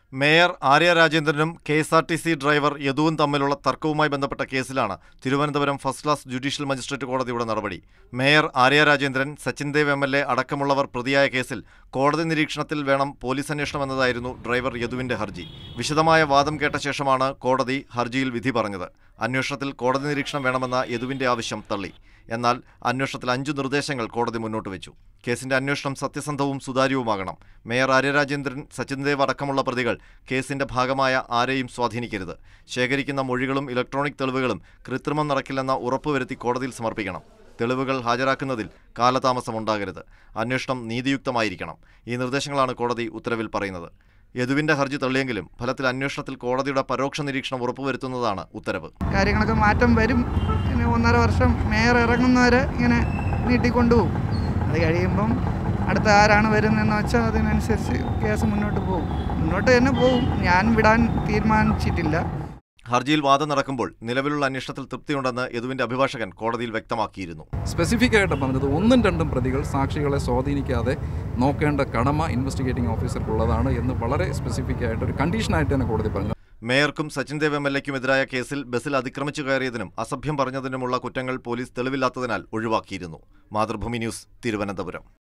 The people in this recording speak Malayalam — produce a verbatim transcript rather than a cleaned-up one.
മേയർ ആര്യ രാജേന്ദ്രനും K S R T C driver യദുവും തമ്മിലുള്ള തർക്കവുമായി ബന്ധപ്പെട്ട കേസിലാണ് Thiruvananthapuram first class judicial magistrate കോടതിയുടെ നടപടി. Mayor Arya Rajendran, Sachin Dev M L A അടക്കമുള്ളവർ പ്രതിയായ കേസിൽ കോടതി നിരീക്ഷണത്തിൽ വേണം പോലീസ് അന്വേഷണം എന്നതായിരുന്നു ഡ്രൈവർ യദുവിന്റെ ഹർജി. വിശദമായ വാദം കേട്ട ശേഷമാണ് കോടതി ഹർജിയിൽ വിധി പറഞ്ഞത്. അന്വേഷണത്തിൽ കോടതി നിരീക്ഷണം വേണമെന്ന യദുവിന്റെ ആവശ്യം തള്ളി. എന്നാൽ അന്വേഷണത്തിൽ അഞ്ചു നിർദ്ദേശങ്ങൾ കോടതി മുന്നോട്ട് വെച്ചു. കേസിന്റെ അന്വേഷണം സത്യസന്ധവും സുതാര്യവുമാകണം. മേയർ ആര്യ രാജേന്ദ്രൻ, സച്ചിൻ ദേവ് അടക്കമുള്ള പ്രതികൾ കേസിന്റെ ഭാഗമായ ആരെയും സ്വാധീനിക്കരുത്. ശേഖരിക്കുന്ന മൊഴികളും ഇലക്ട്രോണിക് തെളിവുകളും കൃത്രിമം നടക്കില്ലെന്ന ഉറപ്പുവരുത്തി കോടതിയിൽ സമർപ്പിക്കണം. തെളിവുകൾ ഹാജരാക്കുന്നതിൽ കാലതാമസമുണ്ടാകരുത്. അന്വേഷണം നീതിയുക്തമായിരിക്കണം. ഈ നിർദ്ദേശങ്ങളാണ് കോടതി ഉത്തരവിൽ പറയുന്നത്. യദുവിന്റെ ഹർജി തള്ളിയെങ്കിലും ഫലത്തിൽ അന്വേഷണത്തിൽ കോടതിയുടെ പരോക്ഷ നിരീക്ഷണം ഉറപ്പുവരുത്തുന്നതാണ് ഉത്തരവ്. കാര്യങ്ങളൊക്കെ മാറ്റം വരും. ഒന്നര വർഷം മേയർ ഇറങ്ങുന്നവരെ ഇങ്ങനെ നീട്ടിക്കൊണ്ടുപോകും. അത് കഴിയുമ്പം അടുത്ത ആരാണ് വരുന്നതെന്ന് വെച്ചാൽ അതിനനുസരിച്ച് കേസ് മുന്നോട്ട് പോകും. മുന്നോട്ട് തന്നെ പോകും. ഞാൻ വിടാൻ തീരുമാനിച്ചിട്ടില്ല. ഹർജിയിൽ വാദം നടക്കുമ്പോൾ നിലവിലുള്ള അന്വേഷണത്തിൽ തൃപ്തിയുണ്ടെന്ന് യദുവിന്റെ അഭിഭാഷകൻ കോടതിയിൽ വ്യക്തമാക്കിയിരുന്നു. സ്പെസിഫിക് ആയിട്ട് പറഞ്ഞത് ഒന്നും രണ്ടും പ്രതികൾ സാക്ഷികളെ സ്വാധീനിക്കാതെ നോക്കേണ്ട കടമ ഇൻവെസ്റ്റിഗേറ്റിംഗ് ഓഫീസർക്കുള്ളതാണ് എന്ന് വളരെ സ്പെസിഫിക് ആയിട്ട് ഒരു കണ്ടീഷനായിട്ട് തന്നെ കോടതി പറഞ്ഞു. മേയർക്കും സച്ചിൻ ദേവ് എം എൽ എക്കും എതിരായ കേസിൽ ബസ്സിൽ അതിക്രമിച്ചു കയറിയതിനും അസഭ്യം പറഞ്ഞതിനുമുള്ള കുറ്റങ്ങൾ പോലീസ് തെളിവില്ലാത്തതിനാൽ ഒഴിവാക്കിയിരുന്നു. മാതൃഭൂമി ന്യൂസ്, തിരുവനന്തപുരം.